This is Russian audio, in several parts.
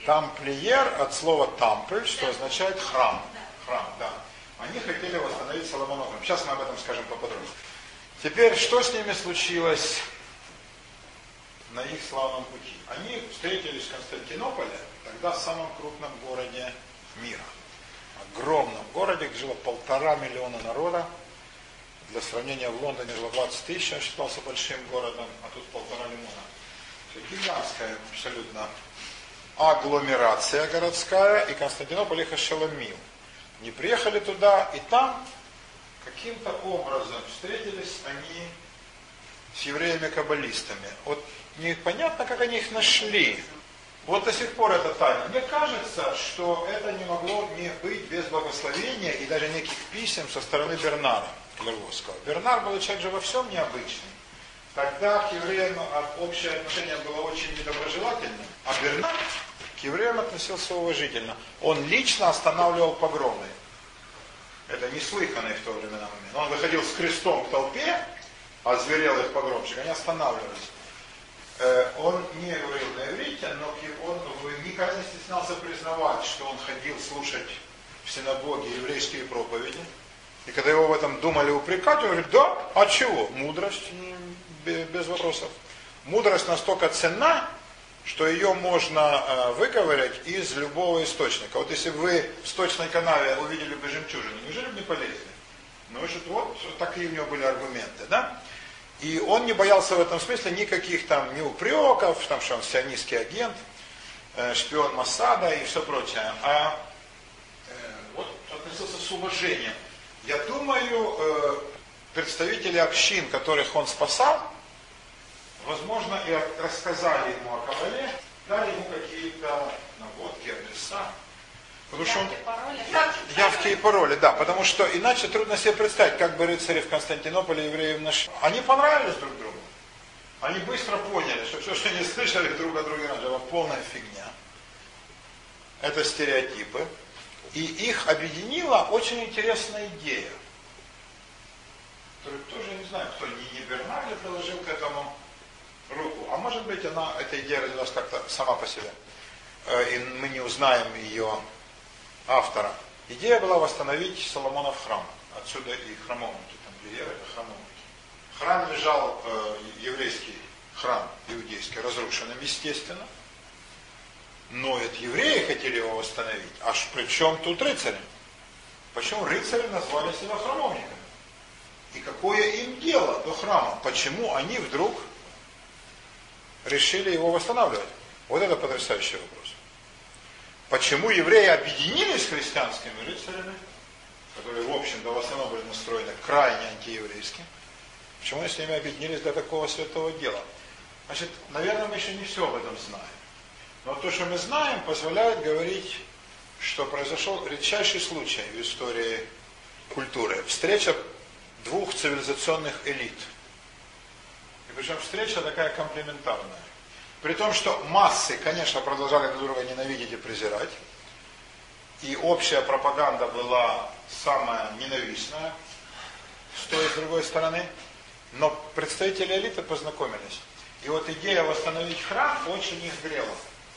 Тамплиер от слова тампль, что означает храм. Храм, да. Они хотели восстановить Соломонов храм. Сейчас мы об этом скажем поподробнее. Теперь, что с ними случилось на их славном пути? Они встретились в Константинополе, тогда в самом крупном городе мира. Огромном городе, где жило 1,5 миллиона народа. Для сравнения, в Лондоне жило 20 тысяч, он считался большим городом, а тут 1,5 миллиона. Гигантская абсолютно агломерация городская, и Константинополь их ошеломил. Не приехали туда, и там каким-то образом встретились они с евреями-каббалистами. Вот непонятно, как они их нашли. Вот до сих пор это тайна. Мне кажется, что это не могло не быть без благословения и даже неких писем со стороны Бернара Клервосского. Бернар был человек же во всем необычный. Тогда к евреям общее отношение было очень недоброжелательным, а Бернар к евреям относился уважительно. Он лично останавливал погромы. Это неслыханный в то время момент. Он выходил с крестом к толпе, озверелых погромщиков, они останавливались. Он не говорил на иврите, но он никогда не стеснялся признавать, что он ходил слушать в синагоге еврейские проповеди. И когда его в этом думали упрекать, он говорит, да, а чего? Мудрость, без вопросов. Мудрость настолько ценна, что ее можно выковырять из любого источника. Вот если бы вы в сточной канаве увидели бы жемчужину, неужели бы не полезли? Ну, вот такие у него были аргументы, да? И он не боялся в этом смысле никаких там ни упреков, там, что он сионистский агент, шпион Моссада и все прочее. А вот относился с уважением. Я думаю, представители общин, которых он спасал, возможно, и рассказали ему о Кабале, дали ему какие-то наводки, адреса. Потому что он... Явки и пароли, да. Потому что иначе трудно себе представить, как бы рыцари в Константинополе евреев нашли. Они понравились друг другу. Они быстро поняли, что все, что они слышали друг о друге раньше, это полная фигня. Это стереотипы. И их объединила очень интересная идея. Которую тоже не знаю, кто не Бернар ли приложил к этому руку. А может быть, эта идея родилась как-то сама по себе. И мы не узнаем ее автора. Идея была восстановить Соломонов храм. Отсюда и храмовники, тамплиеры, это храмовники. Храм лежал, еврейский храм иудейский, разрушенным, естественно. Но это евреи хотели его восстановить. А при чем тут рыцари? Почему рыцари назвали себя храмовниками? И какое им дело до храма? Почему они вдруг решили его восстанавливать? Вот это потрясающий вопрос. Почему евреи объединились с христианскими рыцарями, которые, в общем-то, в основном были настроены крайне антиеврейски? Почему они с ними объединились для такого святого дела? Значит, наверное, мы еще не все об этом знаем. Но то, что мы знаем, позволяет говорить, что произошел редчайший случай в истории культуры. Встреча двух цивилизационных элит. И причем встреча такая комплементарная. При том, что массы, конечно, продолжали друг друга ненавидеть и презирать. И общая пропаганда была самая ненавистная с той и с другой стороны. Но представители элиты познакомились. И вот идея восстановить храм очень их грела.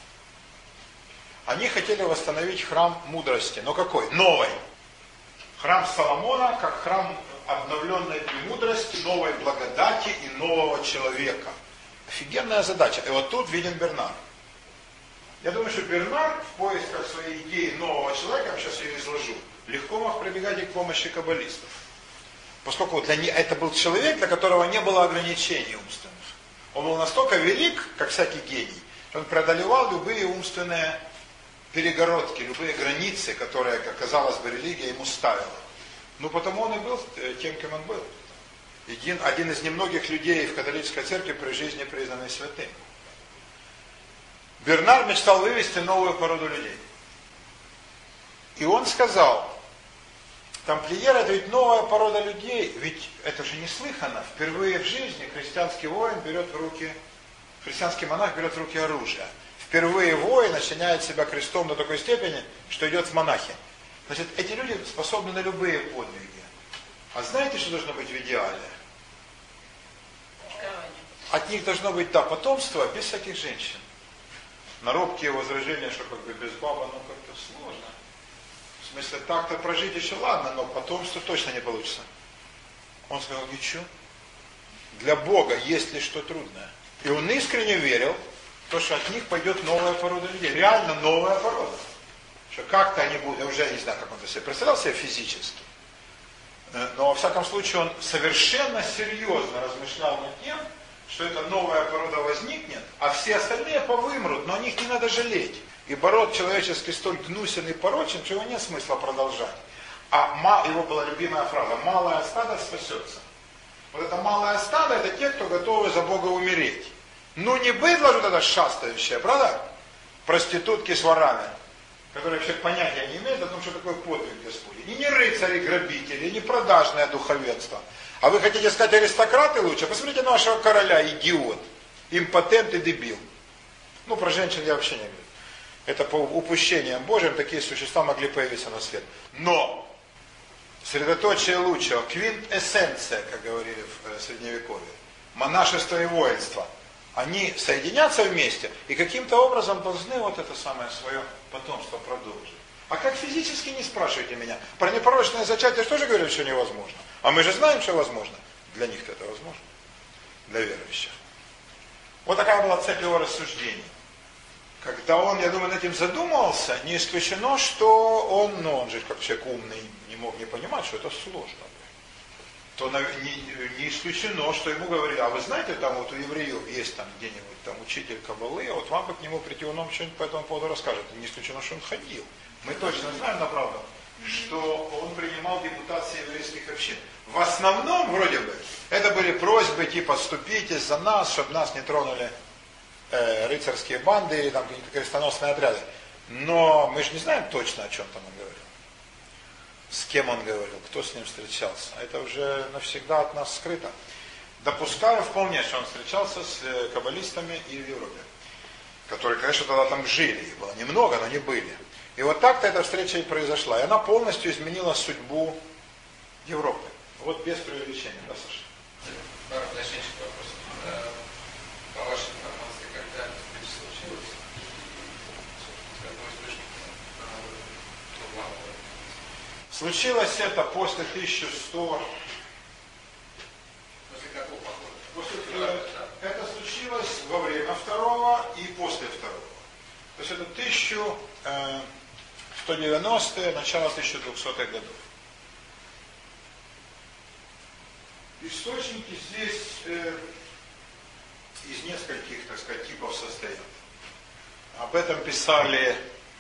Они хотели восстановить храм мудрости. Но какой? Новый. Храм Соломона как храм обновленной премудрости, новой благодати и нового человека. Офигенная задача. И вот тут виден Бернар. Я думаю, что Бернар в поисках своей идеи нового человека, я сейчас ее изложу, легко мог прибегать и к помощи каббалистов. Поскольку это был человек, для которого не было ограничений умственных. Он был настолько велик, как всякий гений, что он преодолевал любые умственные перегородки, любые границы, которые, как казалось бы, религия ему ставила. Ну, потому он и был тем, кем он был. Один из немногих людей в католической церкви при жизни признанный святым. Бернар мечтал вывести новую породу людей. И он сказал, тамплиеры, это ведь новая порода людей, ведь это же неслыханно. Впервые в жизни христианский воин берет в руки, христианский монах берет в руки оружие. Впервые воин осеняет себя крестом до такой степени, что идет в монахи. Значит, эти люди способны на любые подвиги. А знаете, что должно быть в идеале? От них должно быть, да, потомство без всяких женщин. на робкие возражения, что как бы без баба, ну как-то сложно. В смысле, так-то прожить еще ладно, но потомство точно не получится. Он сказал, ничего. Для Бога есть ли что трудное? И он искренне верил, что от них пойдет новая порода людей. Реально новая порода. Что как-то они будут, я уже не знаю, как он это себе представлял себе физически. Но во всяком случае он совершенно серьезно размышлял над тем, что эта новая порода возникнет, а все остальные повымрут, но о них не надо жалеть. Ибо род человеческий столь гнусен и порочен, что его нет смысла продолжать. А его была любимая фраза: малое стадо спасется. Вот это малое стадо, это те, кто готовы за Бога умереть. Ну не быдло же это шастающее, правда? Проститутки с ворами, которые вообще понятия не имеют о том, что такое подвиг Господень. И не рыцари, грабители, не продажное духовенство. А вы хотите сказать, аристократы лучше? Посмотрите на вашего короля, идиот, импотент и дебил. Ну, про женщин я вообще не говорю. Это по упущениям Божьим такие существа могли появиться на свет. Но средоточие лучшего, квинтэссенция, как говорили в Средневековье, монашество и воинство, они соединятся вместе и каким-то образом должны вот это самое свое потомство продолжить. А как физически, не спрашивайте меня. Про непорочное зачатие что же говорят, что невозможно? А мы же знаем, что возможно. Для них это возможно. Для верующих. Вот такая была цепь его рассуждений. Когда он, я думаю, над этим задумался, не исключено, что он же как человек умный, не мог не понимать, что это сложно. То не исключено, что ему говорили, а вы знаете, там вот у евреев есть там где-нибудь там учитель каббалы, а вот вам бы к нему прийти, он вам что-нибудь по этому поводу расскажет. Не исключено, что он ходил. Мы точно знаем, направду, что он принимал депутации еврейских общин. В основном, вроде бы, это были просьбы типа «ступитесь за нас, чтобы нас не тронули рыцарские банды или там какие-то крестоносные отряды». Но мы же не знаем точно, о чем там он говорил. С кем он говорил, кто с ним встречался. Это уже навсегда от нас скрыто. Допускаю вполне, что он встречался с каббалистами и в Европе, которые, конечно, тогда там жили. Их было немного, но они были. И вот так-то эта встреча и произошла. И она полностью изменила судьбу Европы. Вот без преувеличения, да, Саша? Пару уточняющих вопросов. По вашей информации, когда это случилось? Какой источник обламывает? Случилось это после 1100... После какого похода? Это случилось во время второго и после второго. То есть это 1190-е, начало 1200-х годов. Источники здесь из нескольких, так сказать, типов состоят. Об этом писали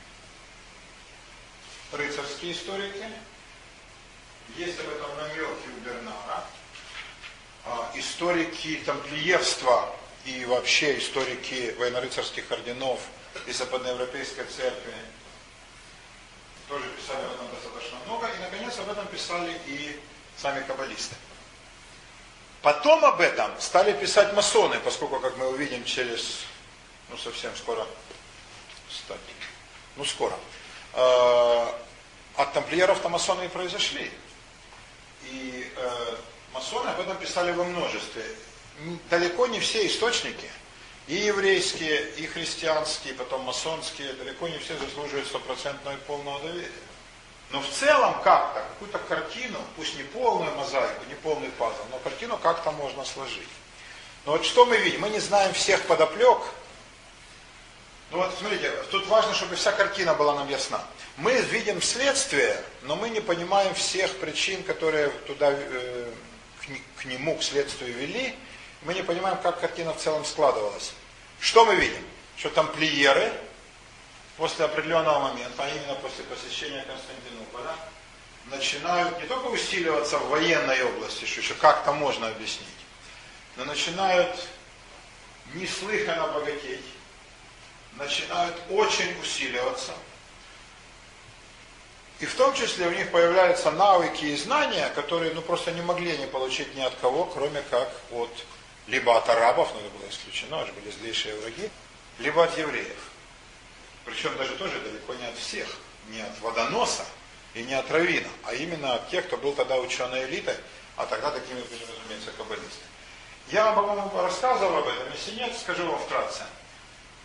рыцарские историки. Есть об этом намеки у Бернара. Историки тамплиерства и вообще историки военно-рыцарских орденов и западноевропейской церкви тоже писали об этом достаточно много. И, наконец, об этом писали и сами каббалисты. Потом об этом стали писать масоны, поскольку, как мы увидим через, совсем скоро, кстати, скоро, от тамплиеров-то масоны и произошли. И масоны об этом писали во множестве. Далеко не все источники, и еврейские, и христианские, потом масонские, далеко не все заслуживают стопроцентного и полного доверия. Но в целом как-то, какую-то картину, пусть не полную мозаику, не полный пазл, но картину как-то можно сложить. Но вот что мы видим? Мы не знаем всех подоплек. Ну вот смотрите, тут важно, чтобы вся картина была нам ясна. Мы видим следствие, но мы не понимаем всех причин, которые туда, к нему, к следствию вели. Мы не понимаем, как картина в целом складывалась. Что мы видим? Что тамплиеры после определенного момента, а именно после посещения Константинополя, начинают не только усиливаться в военной области, что еще как-то можно объяснить, но начинают неслыханно богатеть, начинают очень усиливаться. И в том числе у них появляются навыки и знания, которые просто не могли они получить ни от кого, кроме как от либо от арабов, но это было исключено, это были злейшие враги, либо от евреев. Причем даже тоже далеко не от всех, не от водоноса и не от раввина, а именно от тех, кто был тогда ученой элитой, а тогда такими были, разумеется, каббалисты. Я вам, по-моему, рассказывал об этом, если нет, скажу вам вкратце.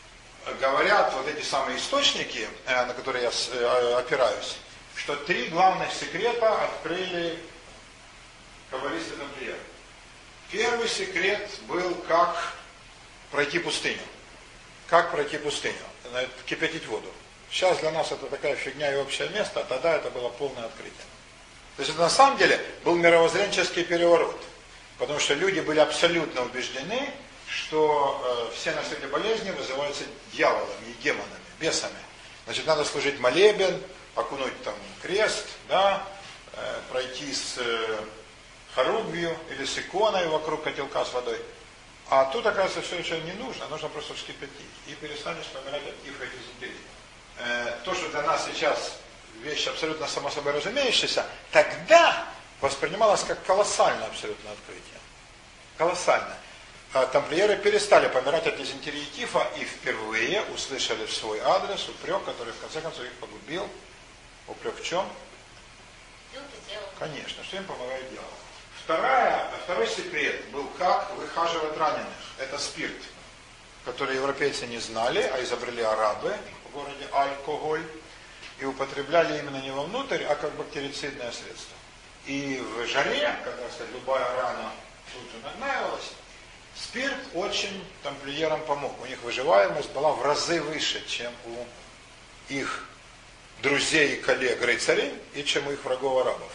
говорят вот эти самые источники, на которые я опираюсь, что 3 главных секрета открыли каббалисты-тамплиеры. Первый секрет был, как пройти пустыню. Как пройти пустыню? Кипятить воду. Сейчас для нас это такая фигня и общее место, а тогда это было полное открытие. То есть это на самом деле был мировоззренческий переворот. Потому что люди были абсолютно убеждены, что все на свете болезни вызываются дьяволами и демонами, бесами. Значит, надо служить молебен, окунуть там крест, да, пройти с хоругвью или с иконой вокруг котелка с водой. А тут, оказывается, все это не нужно, нужно просто вскипятить. И перестанешь помирать от тифа и дизентерии. То, что для нас сейчас вещь абсолютно само собой разумеющаяся, тогда воспринималось как колоссальное абсолютно открытие. Колоссально. Тамплиеры перестали помирать от дизентерии и тифа и впервые услышали в свой адрес упрек, который в конце концов их погубил. Упрек в чем? Конечно, что им помогает дьявол. Второй секрет был, как выхаживать раненых. Это спирт, который европейцы не знали, а изобрели арабы в городе алкоголь. И употребляли именно не вовнутрь, а как бактерицидное средство. И в жаре, когда, кстати, любая рана тут же нагнаивалась, спирт очень тамплиерам помог. У них выживаемость была в разы выше, чем у их друзей и коллег рыцарей, и чем у их врагов арабов.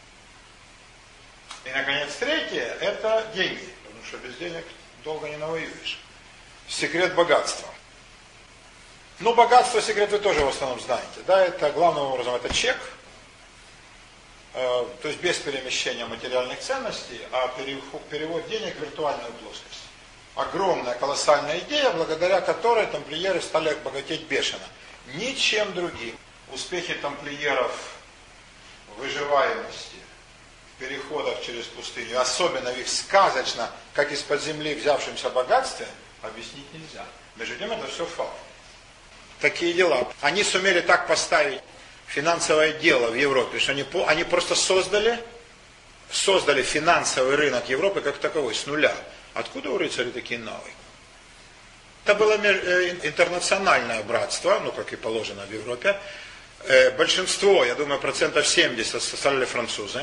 И, наконец, третье – это деньги. Потому что без денег долго не навоюешь. Секрет богатства. Ну, богатство, секрет вы тоже в основном знаете. Да, это главным образом это чек. То есть без перемещения материальных ценностей, а перевод денег в виртуальную плоскость. Огромная, колоссальная идея, благодаря которой тамплиеры стали богатеть бешено. Ничем другим. Успехи тамплиеров в выживаемости, в переходах через пустыню, особенно в их сказочно, как из-под земли взявшемся богатстве, объяснить нельзя. Между тем это все факт. Такие дела. Они сумели так поставить финансовое дело в Европе, что они просто создали финансовый рынок Европы как таковой, с нуля. Откуда у рыцарей такие навыки? Это было интернациональное братство, ну как и положено в Европе. Большинство, я думаю, 70% составляли французы,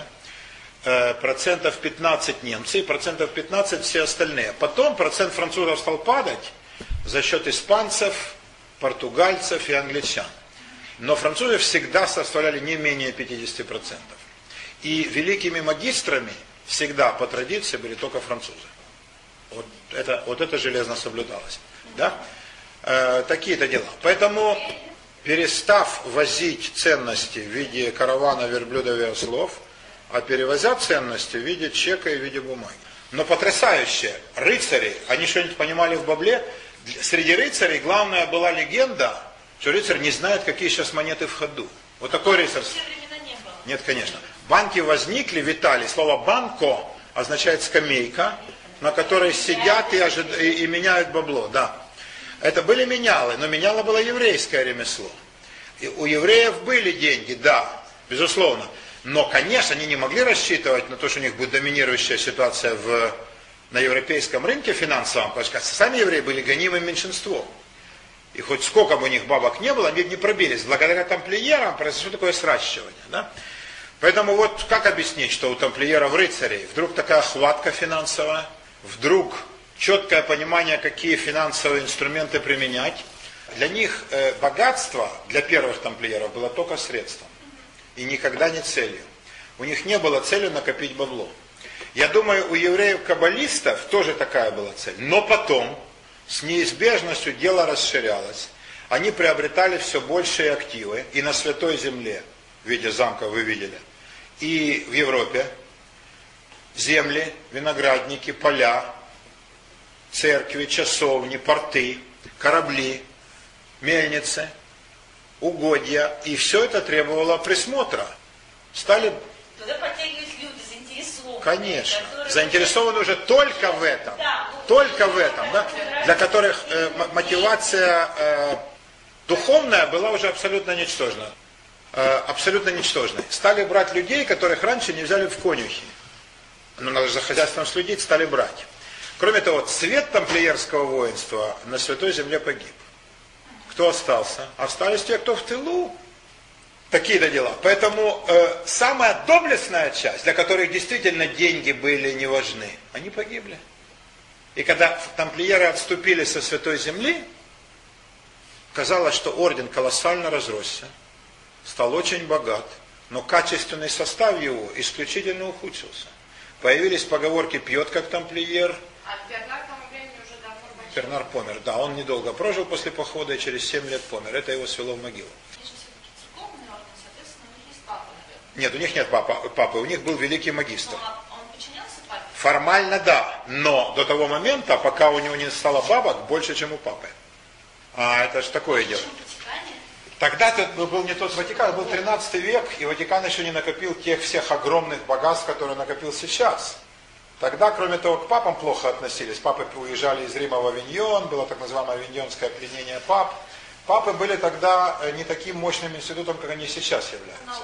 15% немцы и 15% все остальные. Потом процент французов стал падать за счет испанцев, португальцев и англичан. Но французы всегда составляли не менее 50%. И великими магистрами всегда по традиции были только французы. Вот это железно соблюдалось. Да? Такие-то дела. Поэтому, перестав возить ценности в виде каравана, верблюдов и ослов, а перевозя ценности в виде чека и в виде бумаги. Но потрясающе, рыцари, они что-нибудь понимали в бабле? Среди рыцарей главная была легенда, что рыцарь не знает, какие сейчас монеты в ходу. Вот такой рыцарь. Нет, конечно. Банки возникли в Италии. Слово «банко» означает скамейка, на которой сидят и меняют бабло. Да. Это были менялы, но меняло было еврейское ремесло. И у евреев были деньги, да, безусловно. Но, конечно, они не могли рассчитывать на то, что у них будет доминирующая ситуация на европейском рынке финансовом, потому что сами евреи были гонимым меньшинством. И хоть сколько бы у них бабок не было, они не пробились. Благодаря тамплиерам произошло такое сращивание. Да? Поэтому вот как объяснить, что у тамплиеров рыцарей вдруг такая хватка финансовая, вдруг четкое понимание, какие финансовые инструменты применять. Для них богатство, для первых тамплиеров, было только средством. И никогда не целью. У них не было целью накопить бабло. Я думаю, у евреев-каббалистов тоже такая была цель. Но потом, с неизбежностью дело расширялось. Они приобретали все большие активы. И на Святой Земле, в виде замка вы видели, и в Европе. Земли, виноградники, поля, церкви, часовни, порты, корабли, мельницы, угодья. И все это требовало присмотра. Стали... Туда подтягивались люди заинтересованные. Конечно. Заинтересованы уже только в этом. Да, только в этом. Да? Для которых мотивация духовная была уже абсолютно ничтожна. Абсолютно ничтожной. Стали брать людей, которых раньше не взяли в конюхи. Но надо же за хозяйством следить, стали брать. Кроме того, цвет тамплиерского воинства на Святой Земле погиб. Кто остался? Остались те, кто в тылу. Такие-то дела. Поэтому самая доблестная часть, для которых действительно деньги были не важны, они погибли. И когда тамплиеры отступили со Святой Земли, казалось, что орден колоссально разросся, стал очень богат, но качественный состав его исключительно ухудшился. Появились поговорки «пьет как тамплиер». А Бернар к тому времени уже давно большой. Бернар помер, да, он недолго прожил после похода и через 7 лет помер. Это его свело в могилу. Нет, у них нет папы, у них был великий магистр. Он подчинялся папе? Формально да, но до того момента, пока у него не стало бабок, больше, чем у папы. А это же такое дело. Тогда это был не тот Ватикан, был 13 век, и Ватикан еще не накопил тех всех огромных богатств, которые накопил сейчас. Тогда, кроме того, к папам плохо относились. Папы уезжали из Рима в Авиньон, было так называемое авиньонское пленение пап. Папы были тогда не таким мощным институтом, как они сейчас являются.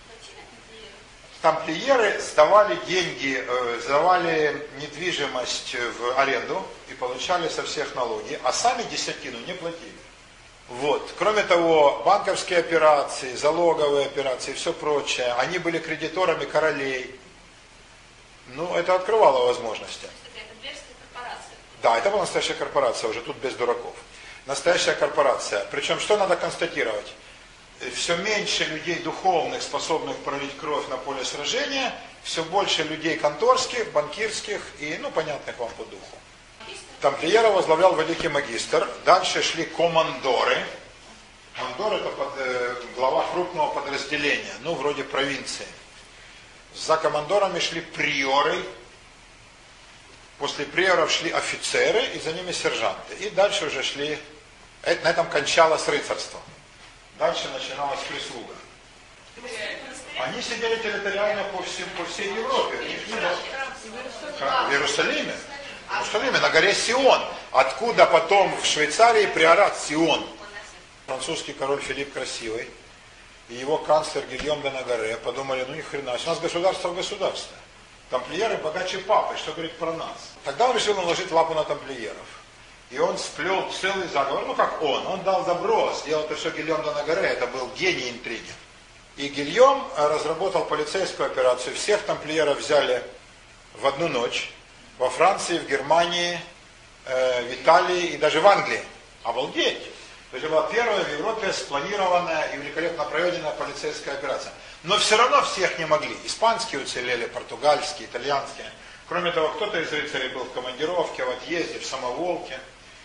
Тамплиеры сдавали деньги, сдавали недвижимость в аренду и получали со всех налоги, а сами десятину не платили. Вот. Кроме того, банковские операции, залоговые операции и все прочее, они были кредиторами королей. Ну, это открывало возможности. Это имперская корпорация. Да, это была настоящая корпорация, уже тут без дураков. Настоящая корпорация. Причем, что надо констатировать? Все меньше людей духовных, способных пролить кровь на поле сражения, все больше людей конторских, банкирских и, понятных вам по духу. Тамплиера возглавлял великий магистр, дальше шли командоры. Командор это глава крупного подразделения, вроде провинции. За командорами шли приоры, после приоров шли офицеры и за ними сержанты. И дальше уже шли, на этом кончалось рыцарство. Дальше начиналась прислуга. Они сидели территориально по всей Европе. В Иерусалиме. В Иерусалиме, на горе Сион. Откуда потом в Швейцарии приорат Сион. Французский король Филипп Красивый и его канцлер Гильом де Нагаре подумали, ни хрена, у нас государство в государстве. Тамплиеры богаче папы, что говорит про нас. Тогда он решил наложить лапу на тамплиеров. И он сплел целый заговор, как он дал добро, сделал это все Гильом де Нагаре, это был гений интриги. И Гильом разработал полицейскую операцию, всех тамплиеров взяли в одну ночь, во Франции, в Германии, в Италии и даже в Англии. Обалдеть! То есть это была первая в Европе спланированная и великолепно проведенная полицейская операция. Но все равно всех не могли. Испанские уцелели, португальские, итальянские. Кроме того, кто-то из рыцарей был в командировке, в отъезде, в самоволке.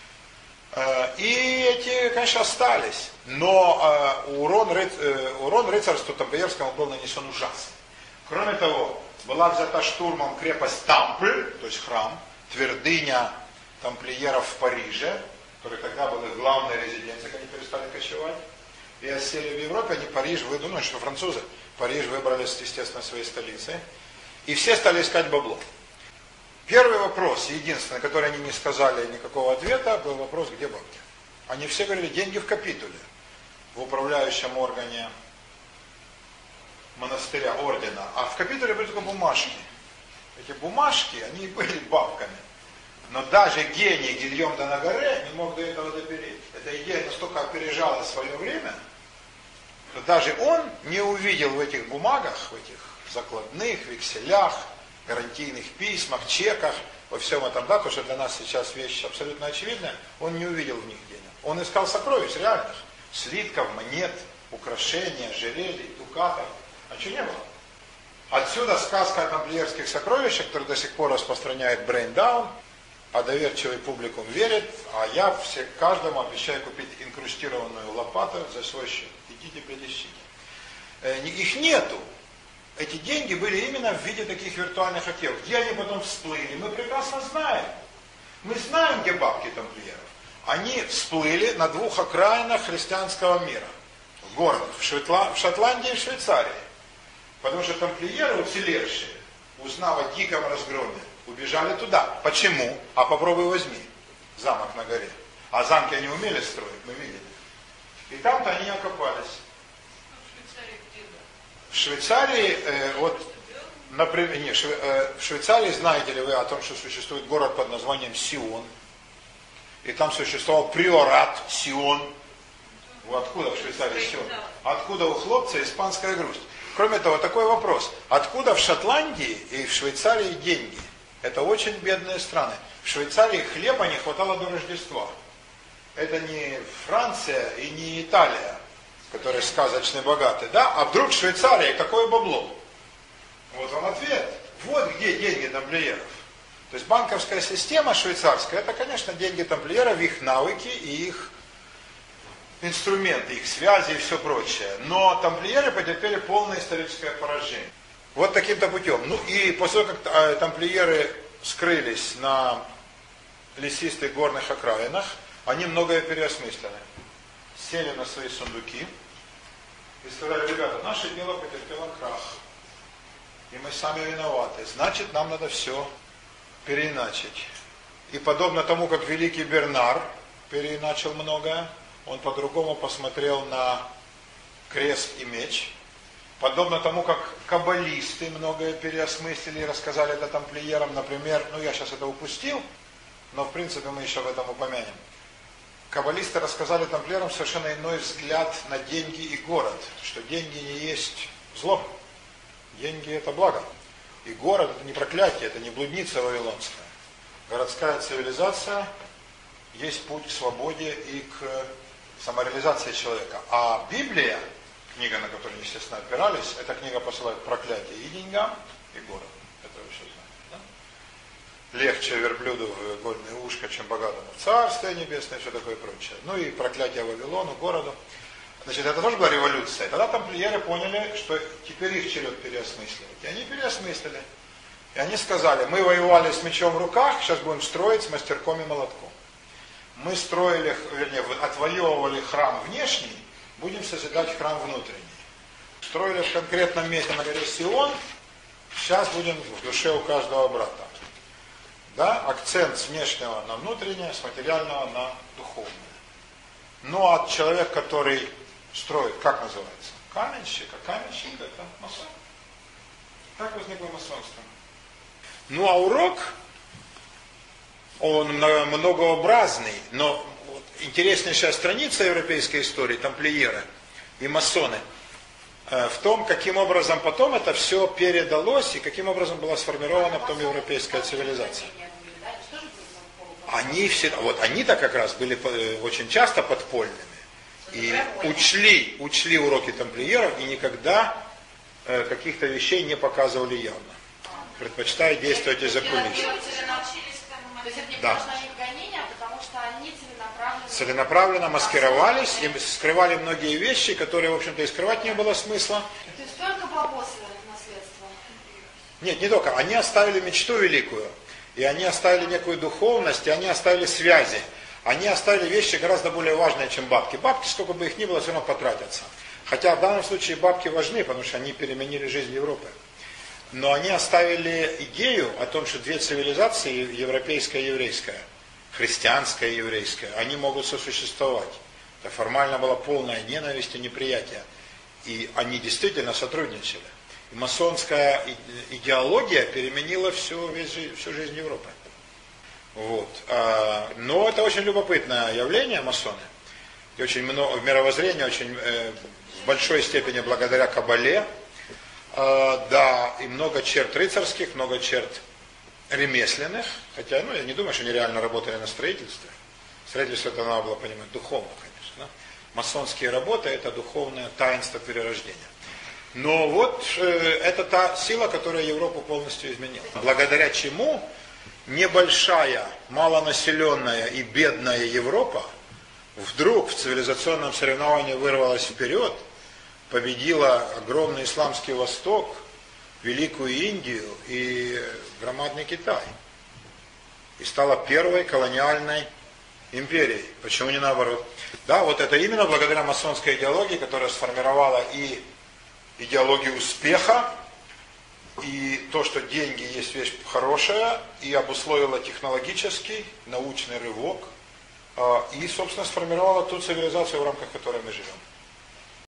И эти, конечно, остались. Но урон рыцарству тамплиерскому был нанесен ужасный. Кроме того, была взята штурмом крепость Тампль, то есть храм, твердыня тамплиеров в Париже, который тогда был их главной резиденцией, когда они перестали кочевать. И осели в Европе, они Париж выдумали, что французы Париж выбрали, естественно, своей столицей. И все стали искать бабло. Первый вопрос, единственный, который они не сказали никакого ответа, был вопрос, где бабки. Они все говорили, деньги в капитуле, в управляющем органе монастыря, ордена. А в капитуле были только бумажки. Эти бумажки, они были бабками. Но даже гений Гильом де Нагаре не мог до этого допереть. Эта идея настолько опережала свое время, что даже он не увидел в этих бумагах, в этих закладных, векселях, гарантийных письмах, чеках, во всем этом, потому что для нас сейчас вещь абсолютно очевидная, он не увидел в них денег. Он искал сокровищ реальных, слитков, монет, украшений, ожерелий, дукатов, а чего не было. Отсюда сказка о тамплиерских сокровищах, которая до сих пор распространяет брейндаун, а доверчивый публикум верит, а я каждому обещаю купить инкрустированную лопату за свой счет. Идите, предыщите. Их нету. Эти деньги были именно в виде таких виртуальных активов. Где они потом всплыли, мы прекрасно знаем. Мы знаем, где бабки тамплиеров. Они всплыли на двух окраинах христианского мира. В городах, в Шотландии и в Швейцарии. Потому что тамплиеры, уцелевшие, узнав о диком разгроме, убежали туда. Почему? А попробуй возьми. Замок на горе. А замки они умели строить, мы видели. И там-то они окопались. В Швейцарии, например, в Швейцарии, знаете ли вы о том, что существует город под названием Сион? И там существовал приорат Сион. Откуда в Швейцарии все? Откуда у хлопца испанская грусть? Кроме того, такой вопрос. Откуда в Шотландии и в Швейцарии деньги? Это очень бедные страны. В Швейцарии хлеба не хватало до Рождества. Это не Франция и не Италия, которые сказочно богаты, да? А вдруг в Швейцарии такое бабло? Вот вам ответ. Вот где деньги тамплиеров. То есть банковская система швейцарская, это, конечно, деньги тамплиеров, их навыки и их инструменты, их связи и все прочее. Но тамплиеры потерпели полное историческое поражение. Вот таким-то путем. Ну и после того, как тамплиеры скрылись на лесистых горных окраинах, они многое переосмыслили. Сели на свои сундуки и сказали: ребята, наше дело потерпело крах. И мы сами виноваты. Значит, нам надо все переиначить. И подобно тому, как великий Бернар переиначил многое, он по-другому посмотрел на крест и меч. Подобно тому, как каббалисты многое переосмыслили и рассказали это тамплиерам. Например, я сейчас это упустил, но в принципе мы еще об этом упомянем. Каббалисты рассказали тамплиерам совершенно иной взгляд на деньги и город. Что деньги не есть зло. Деньги это благо. И город это не проклятие, это не блудница вавилонская. Городская цивилизация есть путь к свободе и к самореализации человека. А Библия, книга, на которую, естественно, опирались, эта книга посылает проклятие и деньгам, и городу. Это вы все знаете, да? Легче верблюду в игольное ушко, чем богатому в Царствие Небесное, и все такое прочее. Ну и проклятие Вавилону, городу. Значит, это тоже была революция. Тогда тамплиеры поняли, что теперь их черед переосмысливать. И они переосмыслили. И они сказали: мы воевали с мечом в руках, сейчас будем строить с мастерком и молотком. Мы строили, вернее, отвоевывали храм внешний, будем созидать храм внутренний. Строили в конкретном месте на горе Сион, сейчас будем в душе у каждого брата. Да? Акцент с внешнего на внутреннее, с материального на духовное. Ну а человек, который строит, как называется? Каменщик. А каменщик это масон. Так возникло масонство. Ну а урок, он многообразный, но интереснейшая страница европейской истории, тамплиеры и масоны, в том, каким образом потом это все передалось и каким образом была сформирована потом европейская цивилизация. Они всегда, вот они-то как раз были очень часто подпольными и учли уроки тамплиеров и никогда каких-то вещей не показывали явно, предпочитая действовать из-за кулис. Да. Целенаправленно маскировались и скрывали многие вещи, которые, в общем-то, и скрывать не было смысла. То есть только бабосы наследство? Нет, не только. Они оставили мечту великую. И они оставили некую духовность, и они оставили связи. Они оставили вещи гораздо более важные, чем бабки. Бабки, сколько бы их ни было, все равно потратятся. Хотя в данном случае бабки важны, потому что они переменили жизнь Европы. Но они оставили идею о том, что две цивилизации, европейская и еврейская, христианская и еврейская, они могут сосуществовать. Это формально была полная ненависть и неприятие. И они действительно сотрудничали. И масонская идеология переменила всю жизнь Европы. Вот. Но это очень любопытное явление, масоны. И очень много, мировоззрение очень в большой степени благодаря Каббале. Да, и много черт рыцарских, много черт ремесленных. Хотя, я не думаю, что они реально работали на строительстве. Строительство это надо было понимать духовно, конечно. Да? Масонские работы это духовное таинство перерождения. Но вот это та сила, которая Европу полностью изменила. Благодаря чему небольшая, малонаселенная и бедная Европа вдруг в цивилизационном соревновании вырвалась вперед, победила огромный исламский Восток, Великую Индию и громадный Китай. И стала первой колониальной империей. Почему не наоборот? Да, вот это именно благодаря масонской идеологии, которая сформировала и идеологию успеха, и то, что деньги есть вещь хорошая, и обусловила технологический, научный рывок, и, собственно, сформировала ту цивилизацию, в рамках которой мы живем.